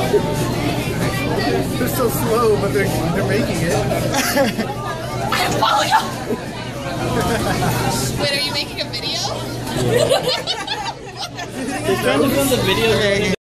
They're so slow, but they're making it. Wait, are you making a video? He's trying to film the video.